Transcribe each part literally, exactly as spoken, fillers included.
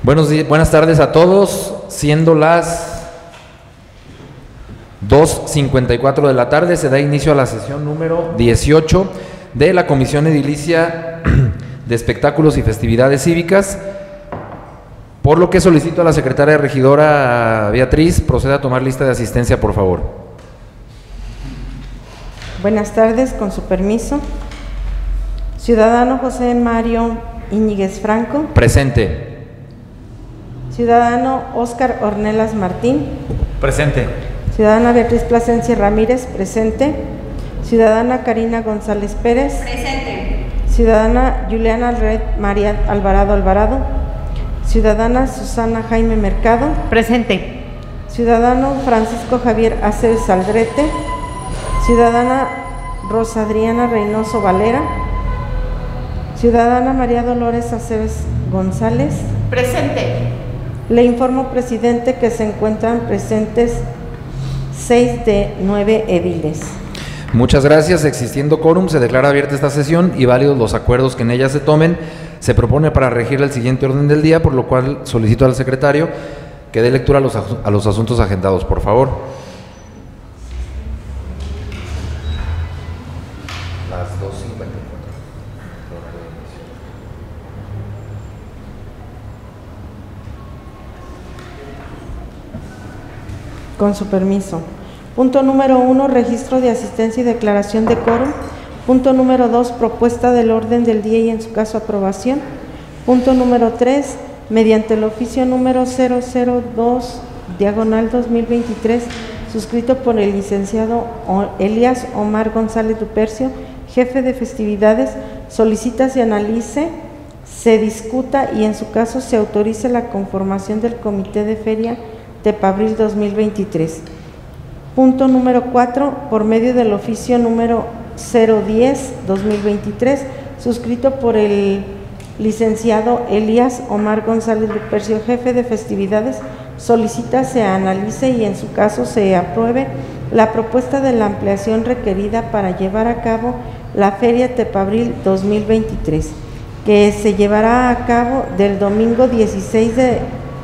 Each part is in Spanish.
Buenos días, buenas tardes a todos, siendo las dos cincuenta y cuatro de la tarde, se da inicio a la sesión número dieciocho de la Comisión Edilicia de Espectáculos y Festividades Cívicas, por lo que solicito a la secretaria regidora Beatriz proceda a tomar lista de asistencia, por favor. Buenas tardes, con su permiso. Ciudadano José Mario Íñiguez Franco. Presente. Ciudadano Óscar Ornelas Martín. Presente. Ciudadana Beatriz Plasencia Ramírez. Presente. Ciudadana Karina González Pérez. Presente. Ciudadana Juliana Red María Alvarado Alvarado. Ciudadana Susana Jaime Mercado. Presente. Ciudadano Francisco Javier Aceves Aldrete. Ciudadana Rosa Adriana Reynoso Valera. Ciudadana María Dolores Aceves González. Presente. Le informo, presidente, que se encuentran presentes seis de nueve ediles. Muchas gracias. Existiendo quórum, se declara abierta esta sesión y válidos los acuerdos que en ella se tomen. Se propone para regir el siguiente orden del día, por lo cual solicito al secretario que dé lectura a los, a los asuntos agendados, por favor. Las dos cincuenta y cuatro. Con su permiso. Punto número uno, registro de asistencia y declaración de quórum. Punto número dos, propuesta del orden del día y en su caso aprobación. Punto número tres, mediante el oficio número cero cero dos, diagonal dos mil veintitrés, suscrito por el licenciado Elías Omar González Lupercio, jefe de festividades, solicita se analice, se discuta y en su caso se autorice la conformación del comité de feria Tepabril dos mil veintitrés. Punto número cuatro, por medio del oficio número cero diez, dos mil veintitrés, suscrito por el licenciado Elías Omar González Lupercio, jefe de festividades, solicita se analice y en su caso se apruebe la propuesta de la ampliación requerida para llevar a cabo la Feria Tepabril dos mil veintitrés, que se llevará a cabo del domingo dieciséis de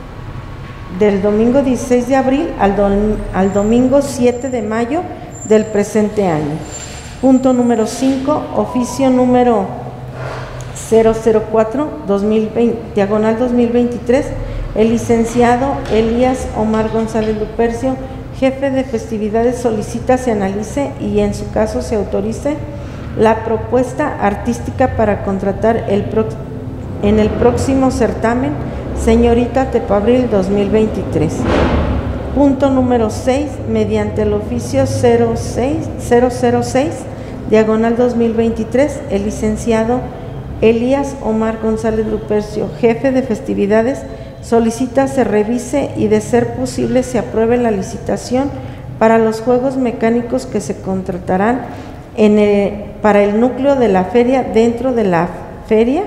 del domingo dieciséis de abril al, do, al domingo siete de mayo del presente año. Punto número cinco, oficio número cero cero cuatro, dos mil veinte, diagonal dos mil veintitrés, el licenciado Elías Omar González Lupercio, jefe de festividades, solicita se analice y en su caso se autorice la propuesta artística para contratar el pro, en el próximo certamen Señorita Tepabril dos mil veintitrés. Punto número seis, mediante el oficio cero cero seis, diagonal dos mil veintitrés, el licenciado Elías Omar González Lupercio, jefe de festividades, solicita se revise y de ser posible se apruebe la licitación para los juegos mecánicos que se contratarán en el, para el núcleo de la feria dentro de la feria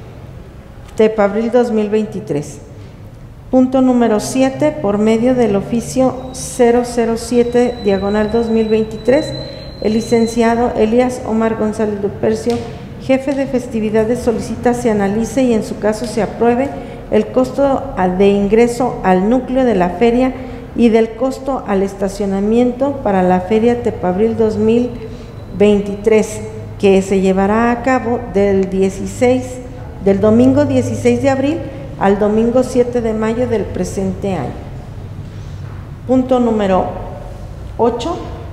Tepabril dos mil veintitrés. Punto número siete, por medio del oficio cero cero siete, diagonal dos mil veintitrés, el licenciado Elías Omar González Lupercio, jefe de festividades, solicita se analice y en su caso se apruebe el costo de ingreso al núcleo de la feria y del costo al estacionamiento para la Feria Tepabril dos mil veintitrés, que se llevará a cabo del dieciséis del domingo dieciséis de abril al domingo siete de mayo del presente año. Punto número ocho,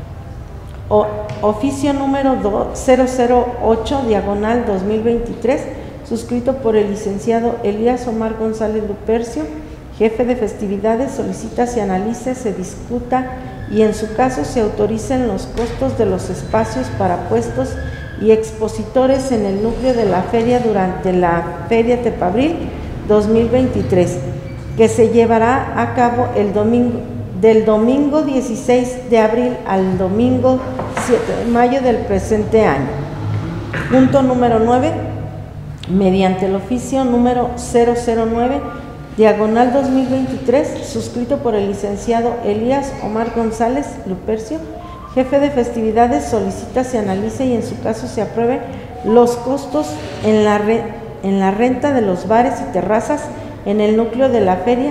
o, oficio número cero cero ocho, diagonal dos mil veintitrés, suscrito por el licenciado Elías Omar González Lupercio, jefe de festividades, solicita se analice, se discuta y en su caso se autoricen los costos de los espacios para puestos y expositores en el núcleo de la feria durante la Feria Tepabril dos mil veintitrés, que se llevará a cabo el domingo, del domingo dieciséis de abril al domingo siete de mayo del presente año. Punto número nueve, mediante el oficio número cero cero nueve, diagonal dos mil veintitrés, suscrito por el licenciado Elías Omar González Lupercio, jefe de festividades, solicita se analice y en su caso se apruebe los costos en la, re, en la renta de los bares y terrazas en el núcleo de la feria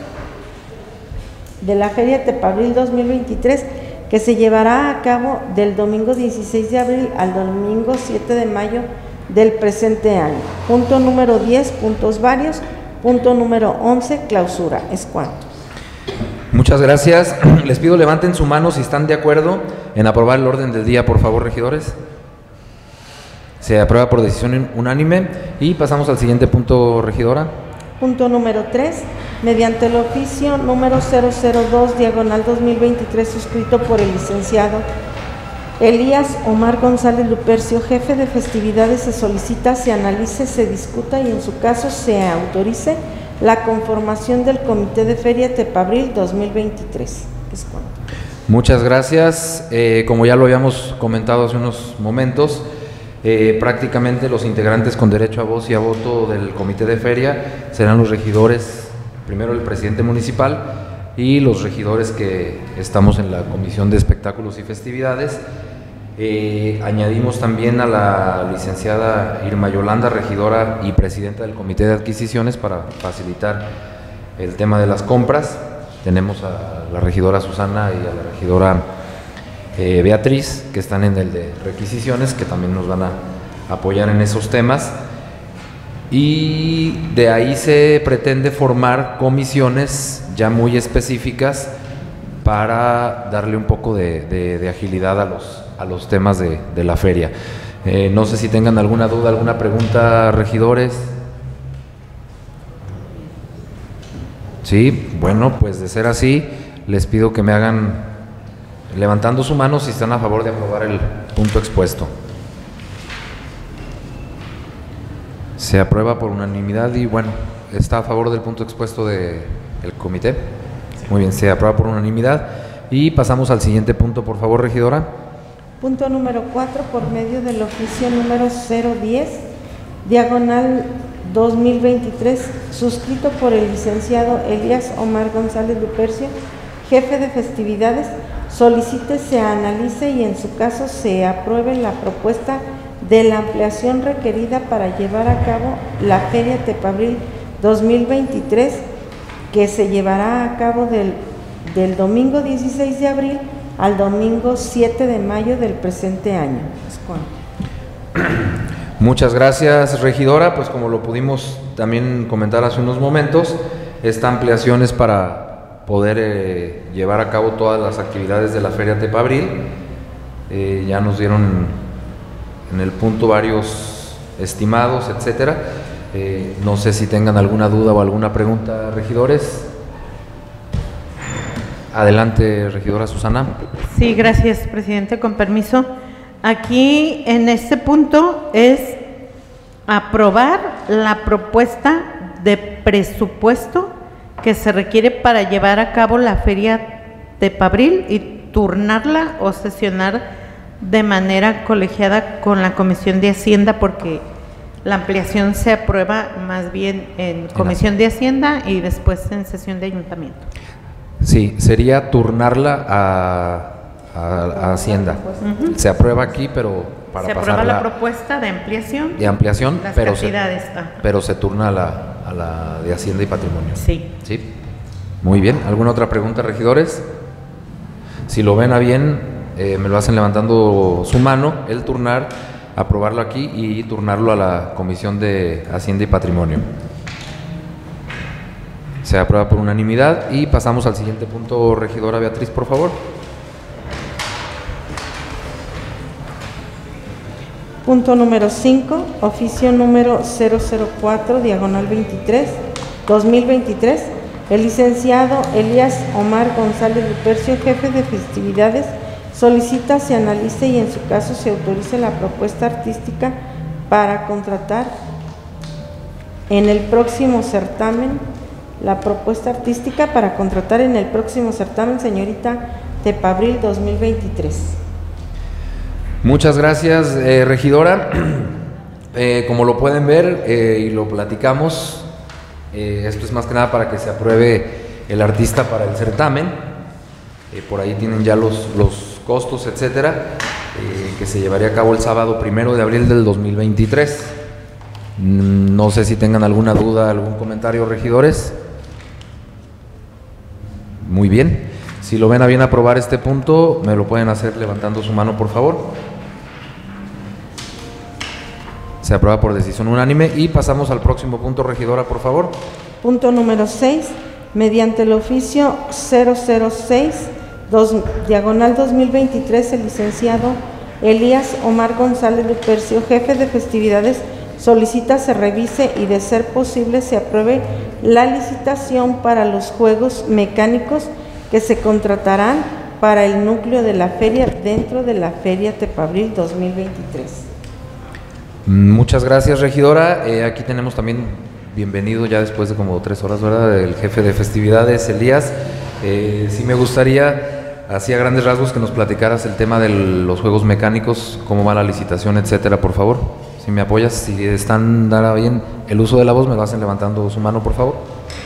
de la Feria Tepabril dos mil veintitrés, que se llevará a cabo del domingo dieciséis de abril al domingo siete de mayo del presente año. Punto número diez, puntos varios. Punto número once, clausura. Es cuanto. Muchas gracias. Les pido levanten su mano si están de acuerdo en aprobar el orden del día, por favor, regidores. Se aprueba por decisión unánime y pasamos al siguiente punto, regidora. Punto número tres, mediante el oficio número cero cero dos, diagonal dos mil veintitrés, suscrito por el licenciado Elías Omar González Lupercio, jefe de festividades, se solicita, se analice, se discuta y en su caso se autorice la conformación del Comité de Feria Tepabril dos mil veintitrés. Es cuanto. Muchas gracias. Eh, como ya lo habíamos comentado hace unos momentos, eh, prácticamente los integrantes con derecho a voz y a voto del Comité de Feria serán los regidores, primero el presidente municipal y los regidores que estamos en la Comisión de Espectáculos y Festividades. Eh, añadimos también a la licenciada Irma Yolanda, regidora y presidenta del Comité de Adquisiciones, para facilitar el tema de las compras. Tenemos a la regidora Susana y a la regidora eh, Beatriz, que están en el de requisiciones, que también nos van a apoyar en esos temas. Y de ahí se pretende formar comisiones ya muy específicas para darle un poco de, de, de agilidad a los, a los temas de, de la feria. Eh, no sé si tengan alguna duda, alguna pregunta, regidores. Sí, bueno, pues de ser así, les pido que me hagan, levantando su mano, si están a favor de aprobar el punto expuesto. Se aprueba por unanimidad y bueno, ¿está a favor del punto expuesto del comité? Muy bien, se aprueba por unanimidad y pasamos al siguiente punto, por favor, regidora. Punto número cuatro, por medio del oficio número cero diez, diagonal dos mil veintitrés, suscrito por el licenciado Elías Omar González Lupercio, jefe de festividades, solicite, se analice y en su caso se apruebe la propuesta de la ampliación requerida para llevar a cabo la Feria Tepabril dos mil veintitrés, que se llevará a cabo del, del domingo dieciséis de abril al domingo siete de mayo del presente año. Es cuanto. Muchas gracias, regidora. Pues como lo pudimos también comentar hace unos momentos, esta ampliación es para poder eh, llevar a cabo todas las actividades de la Feria Tepabril. Eh, ya nos dieron en el punto varios estimados, etcétera. Eh, no sé si tengan alguna duda o alguna pregunta, regidores. Adelante, regidora Susana. Sí, gracias, presidente, con permiso. Aquí en este punto es aprobar la propuesta de presupuesto que se requiere para llevar a cabo la Feria Tepabril y turnarla o sesionar de manera colegiada con la Comisión de Hacienda, porque la ampliación se aprueba más bien en Comisión de Hacienda y después en sesión de Ayuntamiento. Sí, sería turnarla a, a, a Hacienda. Uh-huh. Se aprueba aquí, pero para se aprueba la propuesta de ampliación. De ampliación, las pero cantidades, se, pero se turna a la, a la de Hacienda y Patrimonio. Sí. Sí. Muy bien. ¿Alguna otra pregunta, regidores? Si lo ven a bien, eh, me lo hacen levantando su mano, el turnar, aprobarlo aquí y turnarlo a la Comisión de Hacienda y Patrimonio. Se aprueba por unanimidad y pasamos al siguiente punto, regidora Beatriz, por favor. Punto número cinco, oficio número cero cero cuatro, diagonal veintitrés, dos mil veintitrés, el licenciado Elías Omar González Lupercio, jefe de festividades, solicita, se analice y en su caso se autorice la propuesta artística para contratar en el próximo certamen, la propuesta artística para contratar en el próximo certamen, señorita Tepabril dos mil veintitrés. Muchas gracias, eh, regidora. Eh, como lo pueden ver eh, y lo platicamos, eh, esto es más que nada para que se apruebe el artista para el certamen. Eh, por ahí tienen ya los, los costos, etcétera, eh, que se llevaría a cabo el sábado primero de abril del dos mil veintitrés. No sé si tengan alguna duda, algún comentario, regidores. Muy bien. Si lo ven a bien aprobar este punto, me lo pueden hacer levantando su mano, por favor. Se aprueba por decisión unánime y pasamos al próximo punto, regidora, por favor. Punto número seis. Mediante el oficio cero cero seis, dos, diagonal dos mil veintitrés, el licenciado Elías Omar González Lupercio, jefe de festividades, solicita se revise y, de ser posible, se apruebe la licitación para los juegos mecánicos que se contratarán para el núcleo de la feria dentro de la Feria Tepabril dos mil veintitrés. Muchas gracias, regidora. Eh, aquí tenemos también, bienvenido ya después de como tres horas, ¿verdad?, el jefe de festividades, Elías. Eh, sí me gustaría, así a grandes rasgos, que nos platicaras el tema de los juegos mecánicos, cómo va la licitación, etcétera, por favor. Si me apoyas, si están, dará bien el uso de la voz, me lo hacen levantando su mano, por favor.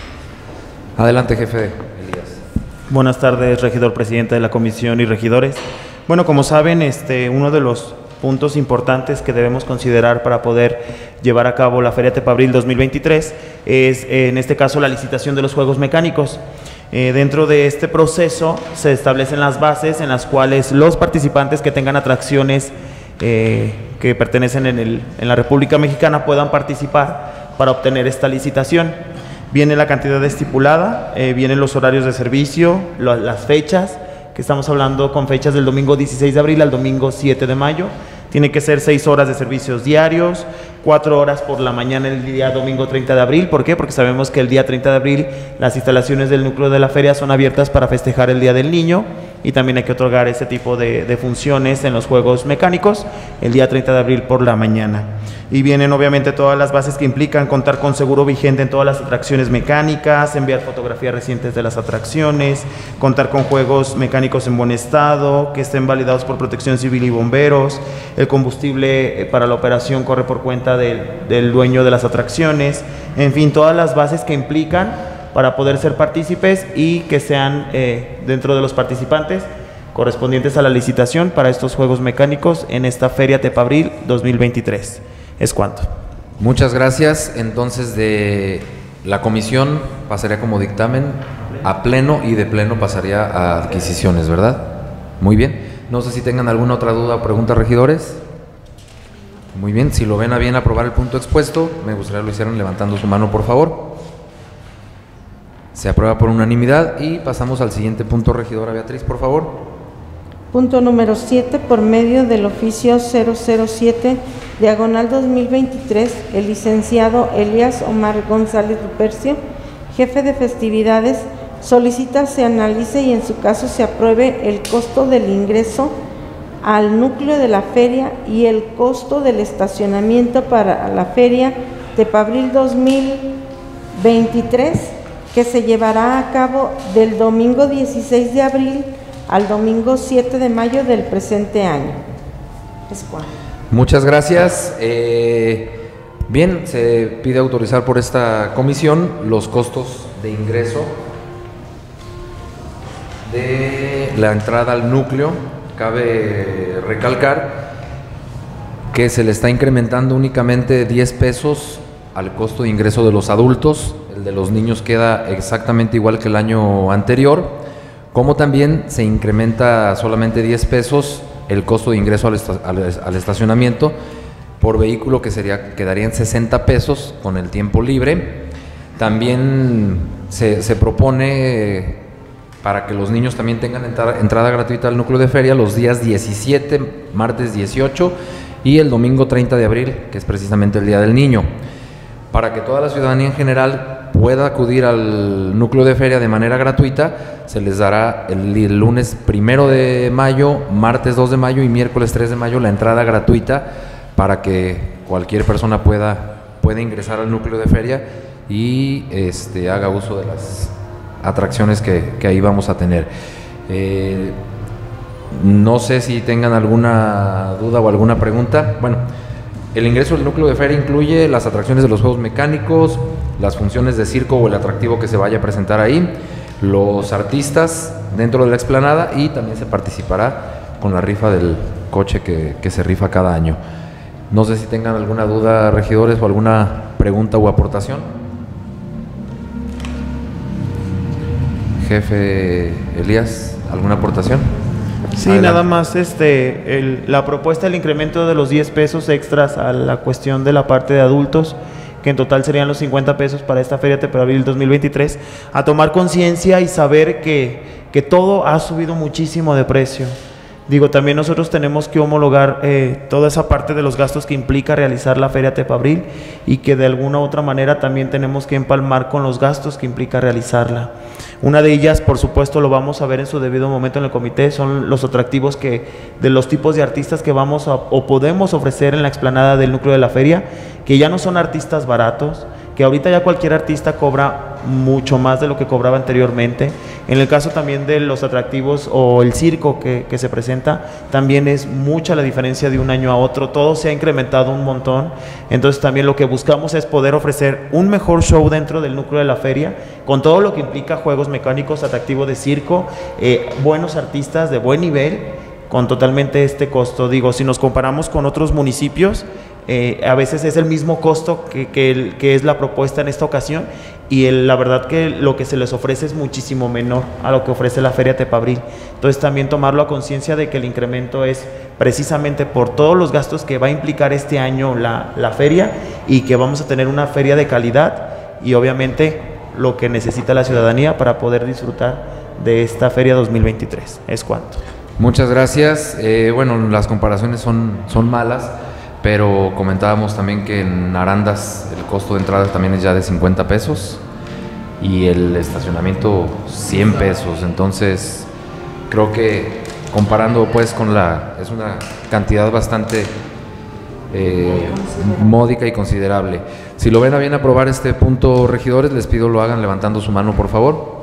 Adelante, jefe Elías. Buenas tardes, regidor presidente de la comisión y regidores. Bueno, como saben, este, uno de los puntos importantes que debemos considerar para poder llevar a cabo la Feria Tepabril dos mil veintitrés es, en este caso, la licitación de los juegos mecánicos. Eh, dentro de este proceso se establecen las bases en las cuales los participantes que tengan atracciones eh, que pertenecen en, el, en la República Mexicana puedan participar para obtener esta licitación. Viene la cantidad estipulada, eh, vienen los horarios de servicio, lo, las fechas, que estamos hablando con fechas del domingo dieciséis de abril al domingo siete de mayo. Tiene que ser seis horas de servicios diarios, cuatro horas por la mañana el día domingo treinta de abril. ¿Por qué? Porque sabemos que el día treinta de abril las instalaciones del núcleo de la feria son abiertas para festejar el Día del Niño, y también hay que otorgar ese tipo de, de funciones en los juegos mecánicos el día treinta de abril por la mañana. Y vienen obviamente todas las bases que implican contar con seguro vigente en todas las atracciones mecánicas, enviar fotografías recientes de las atracciones, contar con juegos mecánicos en buen estado, que estén validados por Protección Civil y bomberos. El combustible para la operación corre por cuenta del, del dueño de las atracciones. En fin, todas las bases que implican para poder ser partícipes y que sean eh, dentro de los participantes correspondientes a la licitación para estos juegos mecánicos en esta Feria Tepabril dos mil veintitrés. Es cuanto. Muchas gracias. Entonces, de la comisión pasaría como dictamen a pleno y de pleno pasaría a adquisiciones, ¿verdad? Muy bien. No sé si tengan alguna otra duda o pregunta, regidores. Muy bien. Si lo ven a bien aprobar el punto expuesto, me gustaría que lo hicieran levantando su mano, por favor. Se aprueba por unanimidad y pasamos al siguiente punto, regidora Beatriz, por favor. Punto número siete. Por medio del oficio cero cero siete, diagonal dos mil veintitrés, el licenciado Elías Omar González Lupercio, jefe de festividades, solicita se analice y en su caso se apruebe el costo del ingreso al núcleo de la feria y el costo del estacionamiento para la Feria Tepabril dos mil veintitrés, que se llevará a cabo del domingo dieciséis de abril al domingo siete de mayo del presente año. Es cuanto. Muchas gracias. Eh, bien, se pide autorizar por esta comisión los costos de ingreso de la entrada al núcleo. Cabe recalcar que se le está incrementando únicamente diez pesos al costo de ingreso de los adultos. El de los niños queda exactamente igual que el año anterior, como también se incrementa solamente diez pesos el costo de ingreso al, esta, al, al estacionamiento por vehículo, que sería, quedaría en sesenta pesos con el tiempo libre. También se, se propone, para que los niños también tengan entrada, entrada gratuita al núcleo de feria, los días diecisiete, martes dieciocho y el domingo treinta de abril, que es precisamente el Día del Niño, para que toda la ciudadanía en general pueda acudir al núcleo de feria de manera gratuita. Se les dará el, el lunes primero de mayo, martes dos de mayo y miércoles tres de mayo la entrada gratuita, para que cualquier persona pueda, pueda ingresar al núcleo de feria y este, haga uso de las atracciones que, que ahí vamos a tener. Eh, no sé si tengan alguna duda o alguna pregunta. Bueno, el ingreso del núcleo de feria incluye las atracciones de los juegos mecánicos, las funciones de circo o el atractivo que se vaya a presentar ahí, los artistas dentro de la explanada, y también se participará con la rifa del coche que, que se rifa cada año. No sé si tengan alguna duda, regidores, o alguna pregunta o aportación. Jefe Elías, ¿alguna aportación? Sí, adelante. Nada más este, el, la propuesta del incremento de los diez pesos extras a la cuestión de la parte de adultos, que en total serían los cincuenta pesos para esta Feria Tepabril dos mil veintitrés, a tomar conciencia y saber que, que todo ha subido muchísimo de precio. Digo, también nosotros tenemos que homologar eh, toda esa parte de los gastos que implica realizar la Feria Tepabril y que de alguna u otra manera también tenemos que empalmar con los gastos que implica realizarla. Una de ellas, por supuesto, lo vamos a ver en su debido momento en el comité, son los atractivos que, de los tipos de artistas que vamos a, o podemos ofrecer en la explanada del núcleo de la feria, que ya no son artistas baratos, que ahorita ya cualquier artista cobra mucho más de lo que cobraba anteriormente. En el caso también de los atractivos o el circo que, que se presenta, también es mucha la diferencia de un año a otro, todo se ha incrementado un montón. Entonces también lo que buscamos es poder ofrecer un mejor show dentro del núcleo de la feria, con todo lo que implica juegos mecánicos, atractivo de circo, eh, buenos artistas de buen nivel, con totalmente este costo. Digo, si nos comparamos con otros municipios, Eh, a veces es el mismo costo que, que, el, que es la propuesta en esta ocasión, y el, la verdad que lo que se les ofrece es muchísimo menor a lo que ofrece la Feria Tepabril. Entonces también tomarlo a conciencia de que el incremento es precisamente por todos los gastos que va a implicar este año la, la feria, y que vamos a tener una feria de calidad y obviamente lo que necesita la ciudadanía para poder disfrutar de esta Feria dos mil veintitrés. Es cuanto. Muchas gracias. Eh, bueno, las comparaciones son, son malas, pero comentábamos también que en Arandas el costo de entrada también es ya de cincuenta pesos y el estacionamiento cien pesos. Entonces creo que comparando pues con la, es una cantidad bastante eh, módica y considerable. Si lo ven a bien aprobar este punto, regidores, les pido lo hagan levantando su mano, por favor.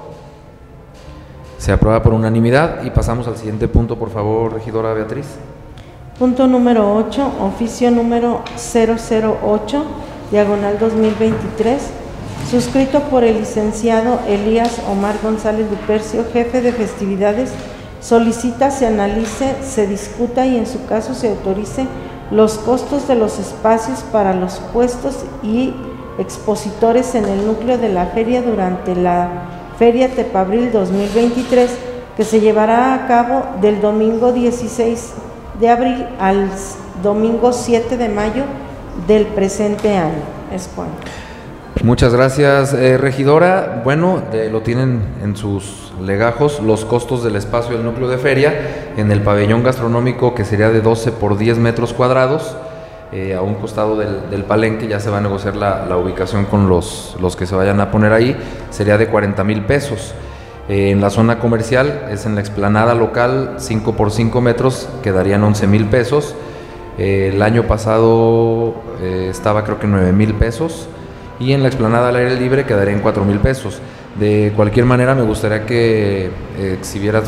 Se aprueba por unanimidad y pasamos al siguiente punto, por favor, regidora Beatriz. Punto número ocho, oficio número cero cero ocho, diagonal dos mil veintitrés, suscrito por el licenciado Elías Omar González Lupercio, jefe de festividades, solicita se analice, se discuta y en su caso se autorice los costos de los espacios para los puestos y expositores en el núcleo de la feria durante la Feria Tepabril dos mil veintitrés, que se llevará a cabo del domingo dieciséis de abril al domingo siete de mayo del presente año. Es cuanto. Muchas gracias, eh, regidora. Bueno, eh, lo tienen en sus legajos los costos del espacio del núcleo de feria en el pabellón gastronómico, que sería de doce por diez metros cuadrados, eh, a un costado del, del palenque. Ya se va a negociar la, la ubicación con los, los que se vayan a poner ahí, sería de cuarenta mil pesos. Eh, en la zona comercial es en la explanada local, cinco por cinco metros, quedarían once mil pesos. Eh, el año pasado eh, estaba creo que nueve mil pesos, y en la explanada al aire libre quedarían cuatro mil pesos. De cualquier manera, me gustaría que eh, exhibieras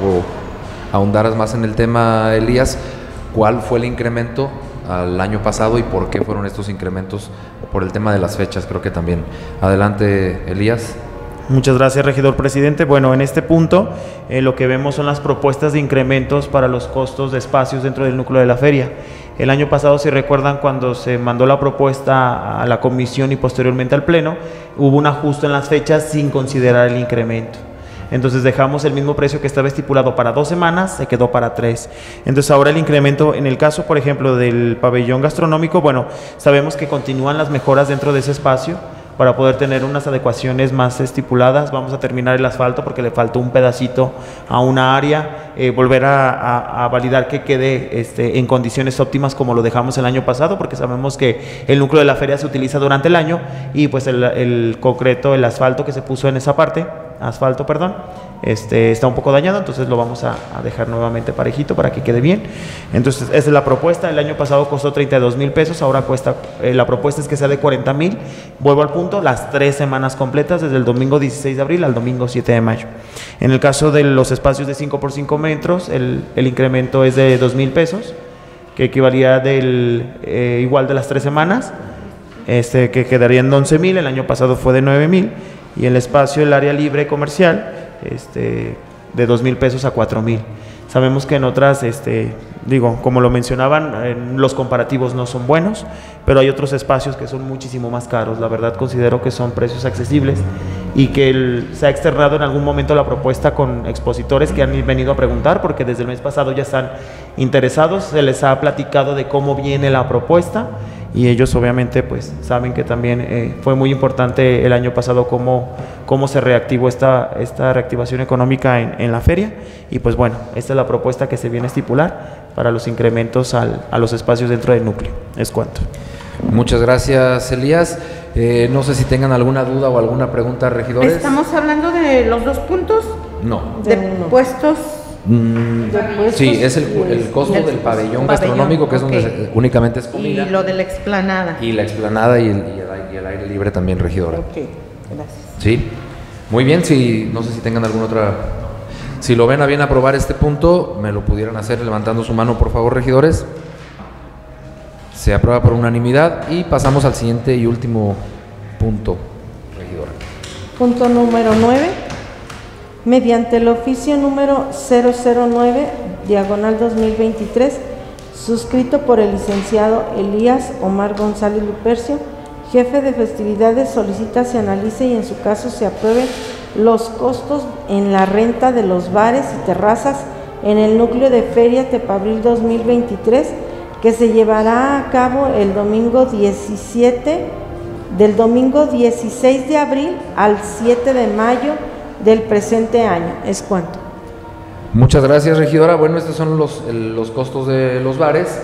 o ahondaras más en el tema, Elías. ¿Cuál fue el incremento al año pasado y por qué fueron estos incrementos? Por el tema de las fechas, creo que también. Adelante, Elías. Muchas gracias, regidor presidente. Bueno, en este punto eh, lo que vemos son las propuestas de incrementos para los costos de espacios dentro del núcleo de la feria. El año pasado, si recuerdan, cuando se mandó la propuesta a la comisión y posteriormente al pleno, hubo un ajuste en las fechas sin considerar el incremento. Entonces dejamos el mismo precio que estaba estipulado para dos semanas, se quedó para tres. Entonces ahora el incremento, en el caso, por ejemplo, del pabellón gastronómico, bueno, sabemos que continúan las mejoras dentro de ese espacio para poder tener unas adecuaciones más estipuladas. Vamos a terminar el asfalto porque le faltó un pedacito a una área, eh, volver a, a, a validar que quede este, en condiciones óptimas como lo dejamos el año pasado, porque sabemos que el núcleo de la feria se utiliza durante el año, y pues el, el concreto, el asfalto que se puso en esa parte, asfalto, perdón, este, está un poco dañado, entonces lo vamos a, a dejar nuevamente parejito para que quede bien. Entonces esa es la propuesta. El año pasado costó treinta y dos mil pesos, ahora cuesta, eh, la propuesta es que sea de cuarenta mil. Vuelvo al punto, las tres semanas completas, desde el domingo dieciséis de abril al domingo siete de mayo. En el caso de los espacios de cinco por cinco metros, el, el incremento es de dos mil pesos, que equivalía del, eh, igual de las tres semanas, este, que quedaría en once mil. El año pasado fue de nueve mil. Y el espacio, el área libre comercial, este, de dos mil pesos a cuatro mil. Sabemos que en otras, este, digo, como lo mencionaban, eh, los comparativos no son buenos, pero hay otros espacios que son muchísimo más caros. La verdad considero que son precios accesibles y que el, se ha externado en algún momento la propuesta con expositores que han venido a preguntar, porque desde el mes pasado ya están interesados, se les ha platicado de cómo viene la propuesta y ellos obviamente pues saben que también eh, fue muy importante el año pasado cómo, cómo se reactivó esta, esta reactivación económica en, en la feria, y pues bueno, esta es la propuesta que se viene a estipular para los incrementos al, a los espacios dentro del núcleo. Es cuanto. Muchas gracias, Elías. Eh, no sé si tengan alguna duda o alguna pregunta, regidores. ¿Estamos hablando de los dos puntos? No. De De uno. puestos. Mm, De puestos sí, es el, y el el- costo y el del pabellón pabellón, gastronómico, que es donde ok. se- únicamente es Y comida. lo de la explanada. Y la explanada y el, y el aire- y el aire libre también, regidora. Ok, gracias. Sí, muy bien. Si, no sé si tengan alguna otra. Si lo ven a bien aprobar este punto, me lo pudieran hacer levantando su mano, por favor, regidores. Se aprueba por unanimidad y pasamos al siguiente y último punto, regidora. Punto número nueve. Mediante el oficio número cero cero nueve, diagonal dos mil veintitrés, suscrito por el licenciado Elías Omar González Lupercio, jefe de festividades, solicita se analice y en su caso se aprueben los costos en la renta de los bares y terrazas en el núcleo de Feria Tepabril dos mil veintitrés, que se llevará a cabo el domingo diecisiete, del domingo dieciséis de abril al siete de mayo del presente año. Es cuanto. Muchas gracias, regidora. Bueno, estos son los, el- los costos de los bares.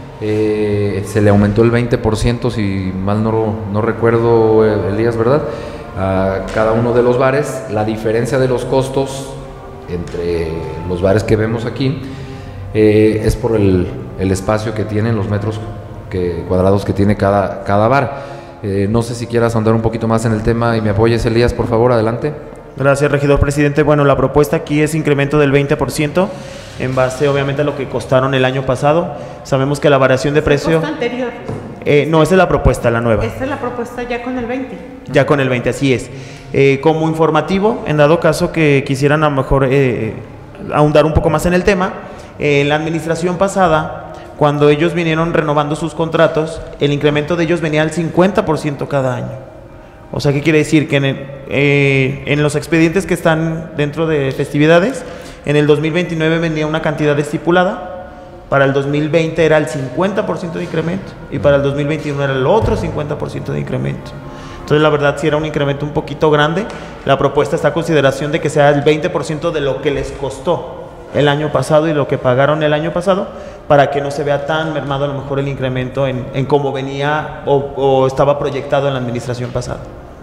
Eh, se le aumentó el veinte por ciento, si mal no, no recuerdo, eh, Elías, ¿verdad? A cada uno de los bares. La diferencia de los costos entre los bares que vemos aquí eh, es por el, el espacio que tienen, los metros que, cuadrados que tiene cada, cada bar. Eh, no sé si quieras ahondar un poquito más en el tema y me apoyes, Elías, por favor, adelante. Gracias, regidor presidente. Bueno, la propuesta aquí es incremento del veinte por ciento en base obviamente a lo que costaron el año pasado. Sabemos que la variación de precio... Costo anterior. Eh, no, esa es la propuesta, la nueva. Esta es la propuesta ya con el veinte. Ya con el veinte, así es. Eh, como informativo, en dado caso que quisieran a lo mejor eh, ahondar un poco más en el tema, eh, en la administración pasada, cuando ellos vinieron renovando sus contratos, el incremento de ellos venía al cincuenta por ciento cada año. O sea, ¿qué quiere decir? Que en, el- eh, en los expedientes que están dentro de festividades, en el dos mil veintinueve venía una cantidad estipulada, para el dos mil veinte era el cincuenta por ciento de incremento y para el dos mil veintiuno era el otro cincuenta por ciento de incremento. Entonces, la verdad, sí era un incremento un poquito grande. La propuesta está a consideración de que sea el veinte por ciento de lo que les costó el año pasado y lo que pagaron el año pasado, para que no se vea tan mermado a lo mejor el incremento en, en cómo venía o, o estaba proyectado en la administración pasada.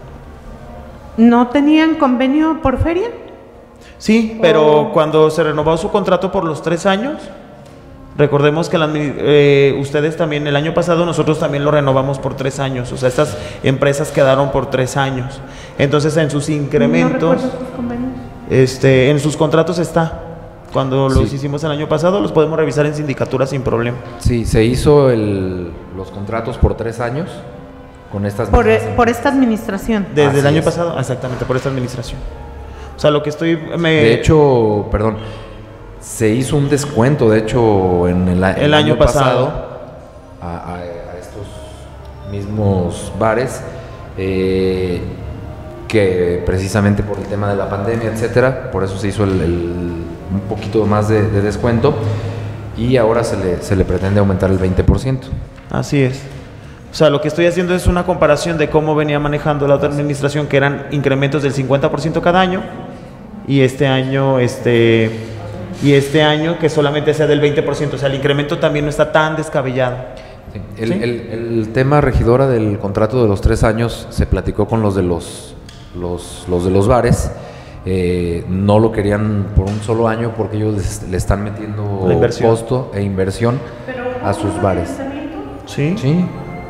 ¿No tenían convenio por feria? Sí, pero cuando se renovó su contrato por los tres años, recordemos que la admi- eh, ustedes también el año pasado, nosotros también lo renovamos por tres años, o sea, estas empresas quedaron por tres años. Entonces, en sus incrementos, No recuerdo sus convenios. este, en sus contratos está. Cuando los Sí. hicimos el año pasado, los podemos revisar en sindicatura sin problema. Sí, se hizo el, los contratos por tres años con estas Por, mismas por esta administración. Desde Así el año es. pasado, exactamente, por esta administración. O sea, lo que estoy... Me, De hecho, perdón, se hizo un descuento, de hecho, en el, a- El año pasado. a, a- a estos mismos bares, eh, que precisamente por el tema de la pandemia, etcétera, por eso se hizo el, el- un poquito más de, de descuento y ahora se le, se le pretende aumentar el veinte por ciento. Así es. O sea, lo que estoy haciendo es una comparación de cómo venía manejando la otra administración, que eran incrementos del cincuenta por ciento cada año, y este año, este, y este año que solamente sea del veinte por ciento. O sea, el incremento también no está tan descabellado. Sí. El, ¿Sí? el- el tema, regidora, del contrato de los tres años se platicó con los de los, los, los de los bares. Eh, no lo querían por un solo año porque ellos les- le están metiendo La inversión. costo e inversión a sus bares. Sí, sí, Sí,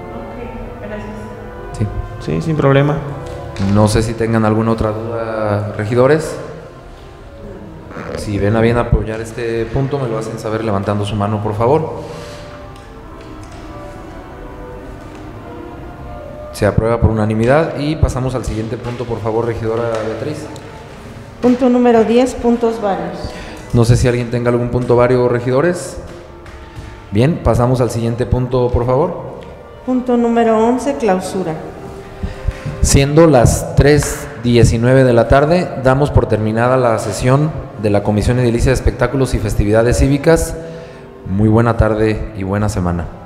sí. sí, sin problema. No sé si tengan alguna otra duda, regidores. Si ven a bien apoyar este punto, me lo hacen saber levantando su mano, por favor. Se aprueba por unanimidad y pasamos al siguiente punto, por favor, regidora Beatriz. Punto número diez, puntos varios. No sé si alguien tenga algún punto varios, regidores. Bien, pasamos al siguiente punto, por favor. Punto número once, clausura. Siendo las tres diecinueve de la tarde, damos por terminada la sesión de la Comisión Edilicia de Espectáculos y Festividades Cívicas. Muy buena tarde y buena semana.